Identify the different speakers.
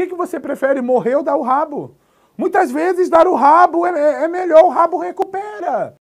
Speaker 1: que você prefere, morrer ou dar o rabo? Muitas vezes dar o rabo é melhor, o rabo recupera.